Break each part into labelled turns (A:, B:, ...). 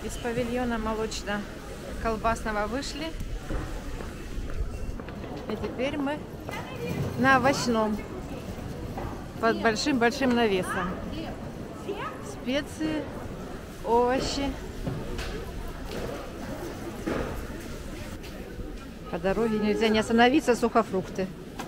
A: Из павильона молочно-колбасного вышли. И теперь мы на овощном. Под большим-большим навесом. Специи, овощи. По дороге нельзя не остановиться, сухофрукты.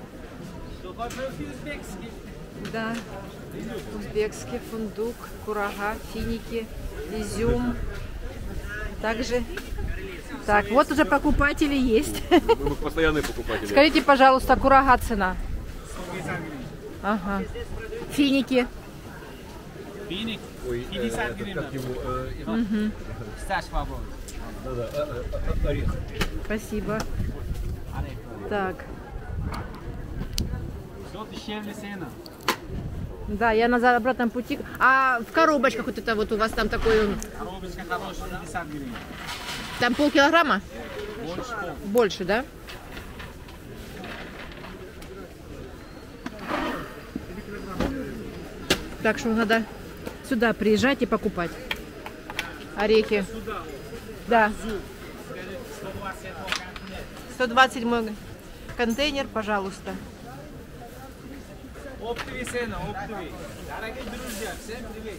A: Да. Узбекский фундук, курага, финики, изюм. Также. Так, вот уже покупатели есть.
B: Мы постоянные покупатели.
A: Скажите, пожалуйста, курага цена. Ага. Финики.
C: Финик?
B: Ой,
C: 50 гривен.
B: как его?
C: Стаж свободен.
B: Да-да, орех.
A: Спасибо. Так.
C: Все дешевле цена.
A: Да, я на обратном пути. А в коробочках вот это вот у вас там такой.
C: Коробочка хорошая, 50 гривен.
A: Там полкилограмма?
C: Больше пол.
A: Больше, да? Так что надо сюда приезжать и покупать. Орехи. Да. 127 контейнер, пожалуйста.
C: Оптовый цена, оптовый. Дорогие друзья, всем привет.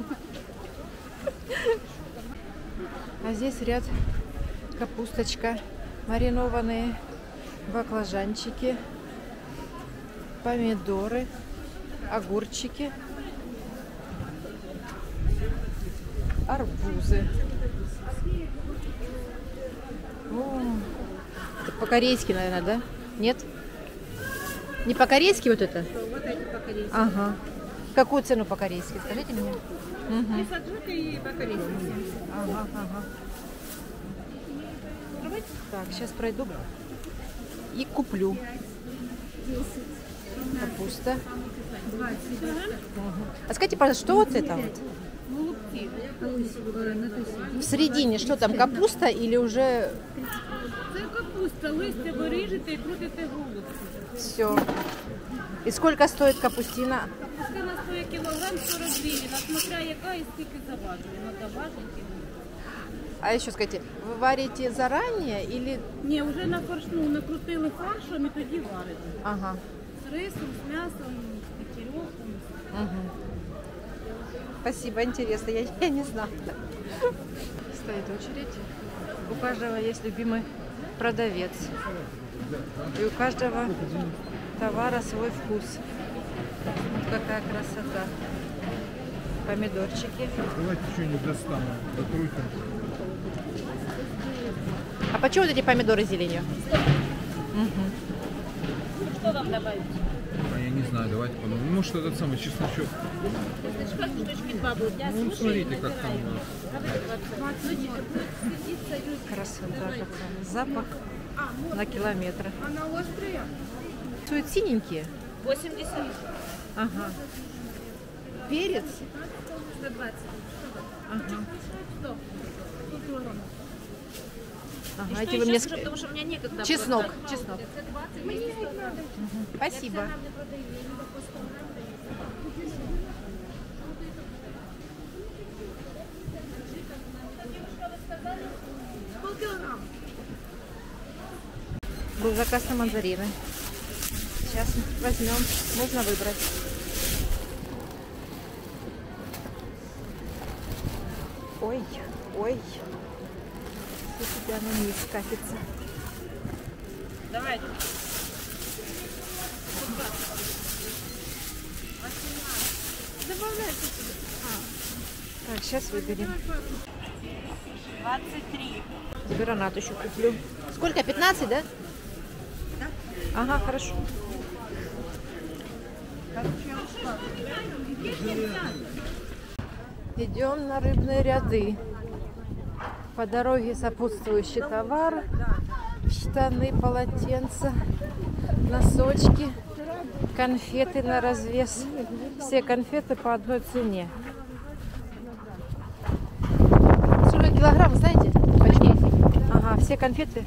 A: А здесь ряд капусточка, маринованные баклажанчики, помидоры, огурчики, арбузы. О, это по-корейски, наверное, да? Нет? Не по-корейски вот это?
D: Вот эти по-корейски.
A: Ага. Какую цену по-корейски? Скажите мне.
D: И саджука, и по-корейски.
A: Ага, ага. Так, сейчас пройду и куплю. Капуста. А скажите, пожалуйста, что вот это вот? В середине что там, капуста или уже...
D: Це капуста, листя ви ріжете і крутите голубці.
A: Все. И сколько стоит капустина?
D: Капустина стоїть кілограм 40 гривень, а смотря яка і скільки заважує. Надо важити.
A: А еще скажите, вы варите заранее или...
D: Ні, вже на фаршну накрутили фаршем і тоді варите.
A: Ага.
D: З рисом, з м'ясом, з печерьовком.
A: Угу. Спасибо, интересно, я не знала. Стоит очередь. У каждого есть любимый продавец. И у каждого товара свой вкус. Вот какая красота. Помидорчики.
E: Давайте что-нибудь достанем, докрутим.
A: А почему вот эти помидоры с зеленью? Угу.
D: Що вам добавить?
E: А я не знаю, давайте подумаем. Может, этот самый чесночок.
D: Штучки 2 будуть.
E: Ну, смотрите, как там.
A: Красота какая. Запах на километр.
D: Вона острая.
A: Стоят синенькие.
D: 80.
A: Ага. Перец.
D: 120.
A: Ага.
D: 100.
A: Ага, эти вы мне...
D: Потому что у меня некогда.
A: Чеснок. Чеснок. Спасибо. Был заказ на мандарины. Сейчас возьмем. Можно выбрать. Ой, ой. У тебя на низ катится.
D: Давай. Добавляйте сюда.
A: Так, сейчас выберем.
D: 23.
A: Гранат еще куплю. Сколько? 15, да?
D: Да.
A: Ага, хорошо. Идем на рыбные ряды. По дороге сопутствующий товар. Штаны, полотенца, носочки, конфеты на развес. Все конфеты по одной цене. Сколько килограмм, знаете? Почти. Ага, все конфеты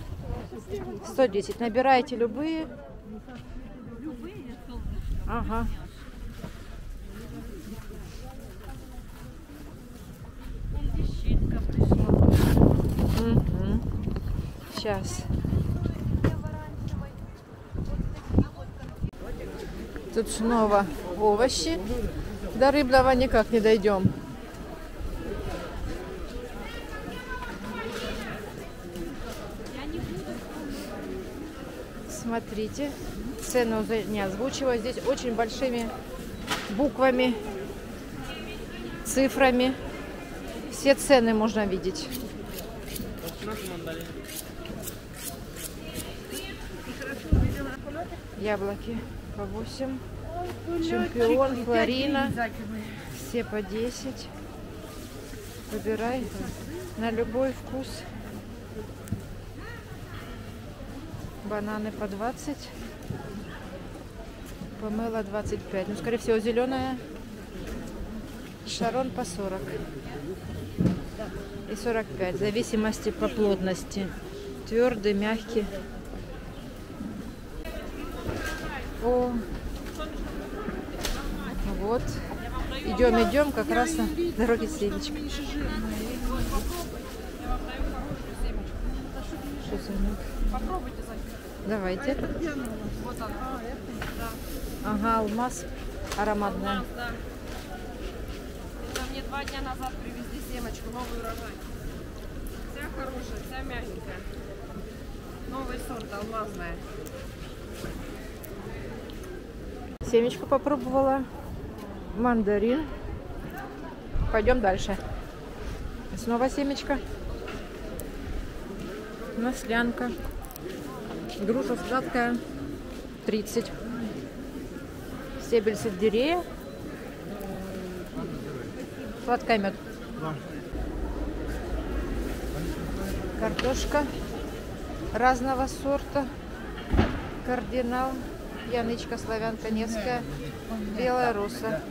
A: 110. Набираете любые. Ага.
D: Вон дещинка.
A: Сейчас. Тут снова овощи. До рыбного никак не дойдем. Смотрите, цену не озвучиваю. Здесь очень большими буквами, цифрами. Все цены можно видеть. Яблоки по 8. Чемпион, Флорина. Все по 10. Выбирай на любой вкус. Бананы по 20. Помело 25. Ну, скорее всего, зеленая. Шарон по 40. И 45. В зависимости по плотности. Твердый, мягкий. О, вот. Идем, как раз на дороге семечка.
D: Попробуйте.
A: Давайте.
D: Вот она.
A: Ага, алмаз ароматная.
D: Да. Это мне 2 дня назад привезли семечку, новый урожай. Вся хорошая, вся мягенькая. Новый сорт, алмазная.
A: Семечку попробовала. Мандарин. Пойдем дальше. Снова семечко. Маслянка. Груша сладкая. 30. Стебель сельдерея. Сладкий мед. Картошка разного сорта. Кардинал. Янычка, славянка, Невская. Белая роса.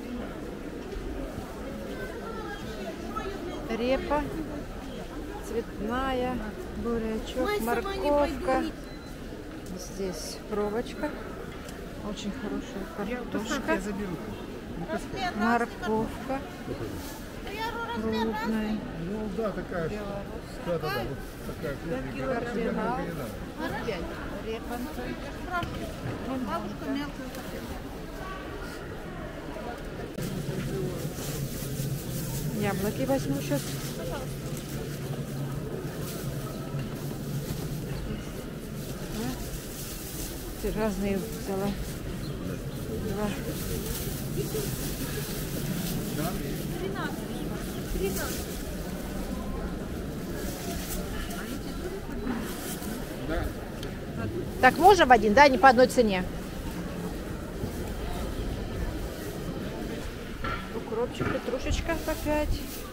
A: Репа. Цветная. Бурячок. Морковка. Здесь проволочка. Очень хорошая картошка. Морковка. Крупная.
F: Ну да, такая. Да, вот такая крупная.
A: Кардинал. Репа.
G: Бабушка мелкую.
A: Яблоки возьму сейчас. Разные взяла. 2.
D: 13.
A: Так, можно в один, да? Не по одной цене. Укропчик, петрушечка по 5.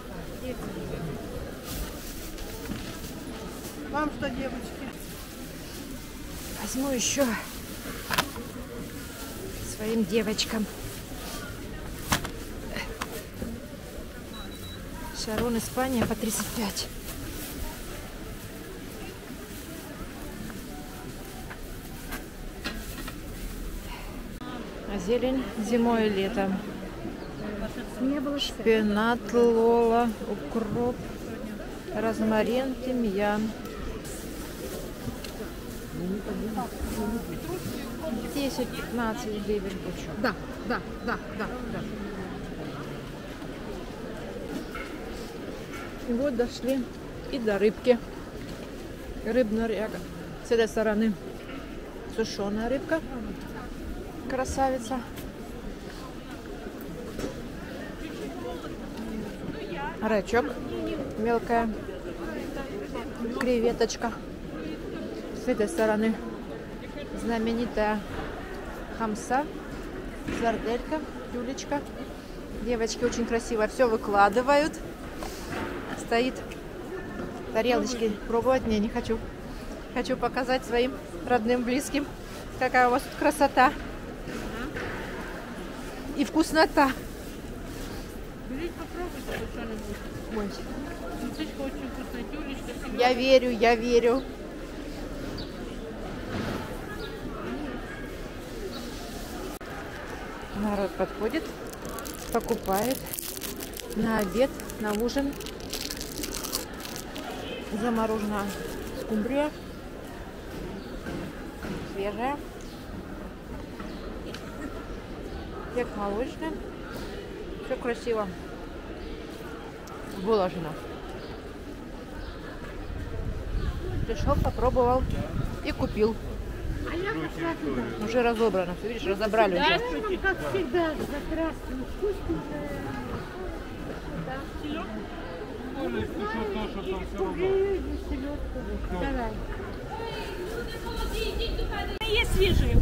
G: Вам что, девочки?
A: Возьму еще своим девочкам. Шарон, Испания по 35. А зелень зимой и летом. Шпинат, лола, укроп, розмарин, тимьян. 10-15 гривен кучу.
G: Да.
A: И вот дошли и до рыбки. Рыбная ряга. С этой стороны сушеная рыбка. Красавица. Рачок мелкая. Креветочка. С этой стороны знаменитая хамса. Сарделька, тюлечка. Девочки очень красиво все выкладывают. Стоит тарелочки. Пробовать не хочу. Хочу показать своим родным, близким, какая у вас тут красота и вкуснота.
D: Берите, попробуйте что-нибудь.
A: Ой,
D: Тюлечка очень вкусная, тюлечка.
A: я верю, я верю. Народ подходит, покупает на обед, на ужин. Заморожена скумбрия свежая. Кек молочный. Все красиво выложено. Пришел, попробовал и купил. Уже разобрано. Все, видишь, разобрали уже.
G: Как всегда, здравствуй, вкусненькое. Давай.
H: Есть свежие.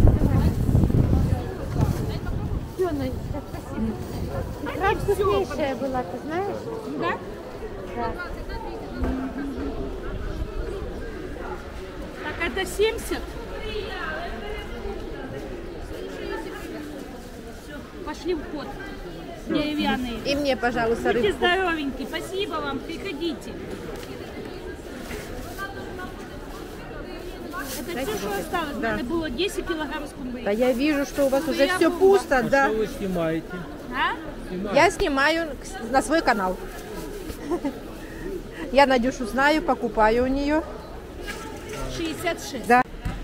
G: Все, Надечка, спасибо. Икра вкуснейшая была, ты знаешь?
H: Да?
G: Да.
H: Так, это 70. Все, пошли в ход. Деревянные.
A: И мне, пожалуйста,
H: Будьте
A: рыбку.
H: здоровенькие. Спасибо вам. Приходите. Это все, что осталось.
A: Да.
H: Надо было 10 килограмм скумбрии.
A: Да я вижу, что у вас уже
H: я
A: все
H: бомба.
A: пусто, да.
C: Что вы снимаете?
H: А?
A: Я снимаю на свой канал. Я Надюшу знаю, покупаю у нее.
H: 66.
A: Да.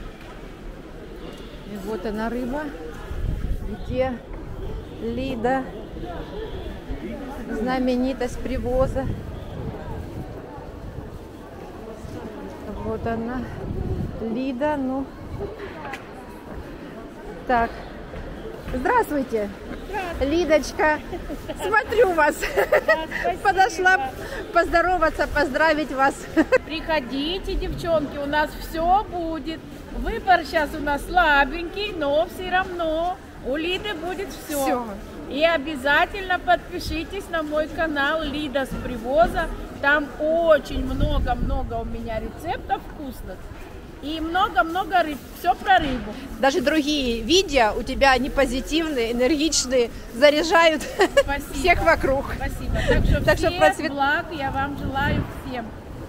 A: И вот она рыба, где Лида, знаменитость привоза. Вот она, Лида, ну. Так, здравствуйте, Лидочка, смотрю вас, подошла поздороваться, поздравить вас.
I: Приходите, девчонки, у нас все будет. Выбор сейчас у нас слабенький, но все равно у Лиды будет все.
A: Всё.
I: И обязательно подпишитесь на мой канал Лида с привоза. Там очень много-много у меня рецептов вкусных. И много-много рыб. Все про рыбу.
A: Даже другие видео у тебя они позитивные, энергичные, заряжают
I: Спасибо.
A: всех вокруг.
I: Спасибо.
A: Так что
I: всех
A: процвет-
I: благ я вам желаю всем.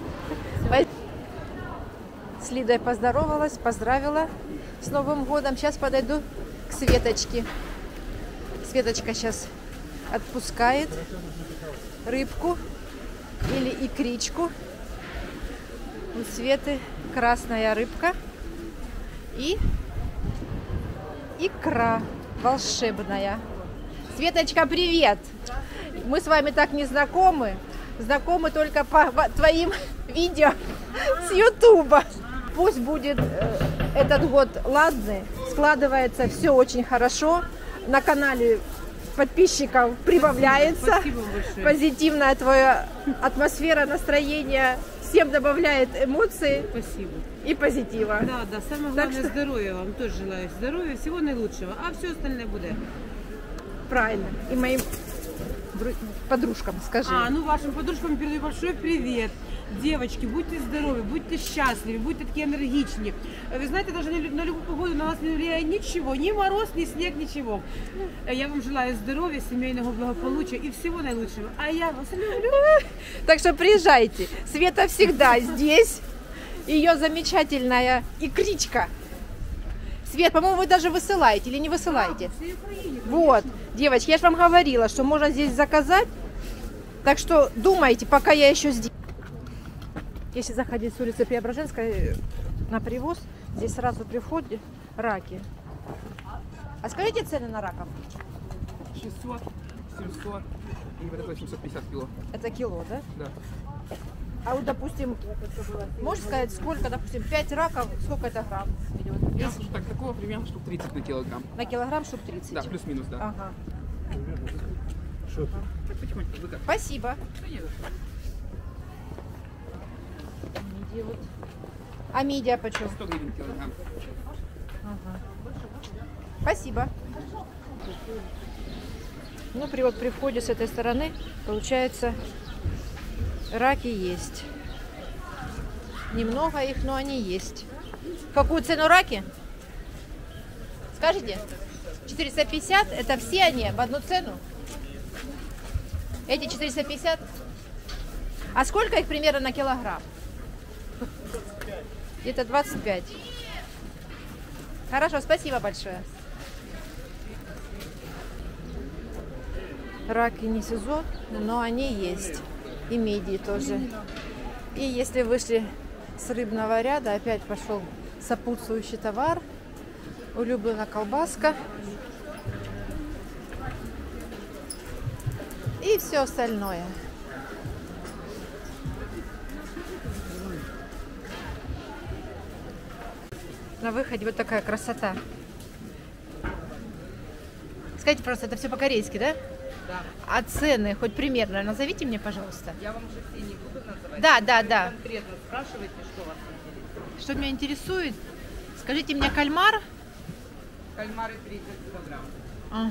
A: С Лидой поздоровалась, поздравила с Новым годом. Сейчас подойду к Светочке. Светочка сейчас отпускает рыбку или икричку. У Светы красная рыбка и икра волшебная. Светочка, привет! Мы с вами так не знакомы. Знакомы только по твоим видео с Ютуба. Пусть будет этот год ладный, складывается все очень хорошо. На канале подписчиков прибавляется. Позитивная твоя атмосфера, настроение всем добавляет эмоций
J: Спасибо.
A: и позитива.
J: Да, да, самое
A: Так
J: главное
A: что-
J: здоровья вам тоже желаю. Здоровья, всего наилучшего, а все остальное будет.
A: Правильно. И моим подружкам скажи.
J: Ну вашим подружкам передаю большой привет. Девочки, будьте здоровы, будьте счастливы, будьте такие энергичные. Вы знаете, даже на любую погоду на вас не влияет ничего, ни мороз, ни снег, ничего. Я вам желаю здоровья, семейного благополучия и всего наилучшего. А я вас люблю.
A: Так что приезжайте. Света всегда здесь. Ее замечательная икричка. Свет, по-моему, вы даже высылаете или не высылаете? Вот, девочки, я же вам говорила, что можно здесь заказать. Так что думайте, пока я еще здесь. Если заходить с улицы Преображенской на привоз, здесь сразу при входе раки. А скажите цены на раков?
K: 600, 700 и вот это 850 кило.
A: Это кило, да?
K: Да.
A: А вот, допустим, можешь сказать, сколько, допустим, 5 раков, сколько это грамм идет?
K: Я слушаю, так, такого примерно штук 30 на килограмм.
A: На килограмм штук 30?
K: Да, плюс-минус, да.
A: Ага.
K: Так, потихоньку, привыкать.
A: Спасибо. Мидия вот. А мидия почем?
K: 100 гривен килограмм.
A: Ага. Спасибо. Ну, при входе с этой стороны, получается, раки есть. Немного их, но они есть. Какую цену раки? Скажите? 450? Это все они в одну цену? Эти 450? А сколько их примерно на килограмм? Где-то 25. Хорошо, спасибо большое. Раки не сезон, но они есть. И мидии тоже. И если вышли с рыбного ряда, опять пошел сопутствующий товар, улюблена колбаска и все остальное. На выходе вот такая красота. Скажите просто, это все по-корейски, да?
L: Да.
A: А цены хоть примерно назовите мне, пожалуйста.
L: Я вам же все не буду называть.
A: Да,
L: Вы конкретно спрашиваете, что вас интересует.
A: Что меня интересует? Скажите мне, кальмар?
L: Кальмары 30 килограмм.
A: Ага.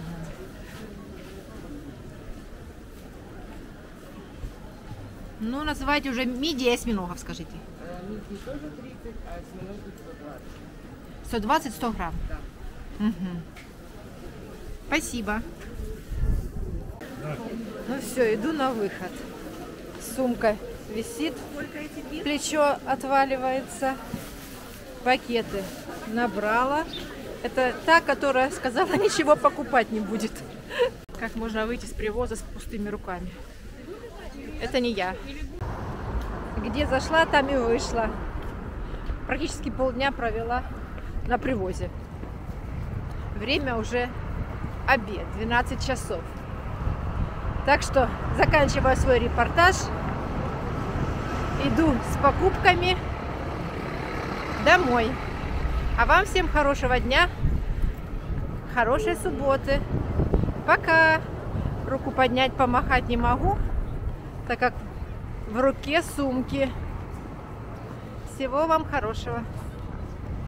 A: Ну, называйте уже мидии и осьминогов, скажите.
L: Мидии тоже 30, а осьминоги 120.
A: 120-100 грамм?
L: Да.
A: Угу. Спасибо. Ну все, иду на выход. Сумка висит, плечо отваливается, пакеты набрала. Это та, которая сказала, ничего покупать не будет. Как можно выйти с привоза с пустыми руками? Это не я. Где зашла, там и вышла. Практически полдня провела на привозе. Время уже обед, 12 часов. Так что заканчиваю свой репортаж. Иду с покупками домой. А вам всем хорошего дня, хорошей субботы. Пока. Руку поднять, помахать не могу, так как в руке сумки. Всего вам хорошего.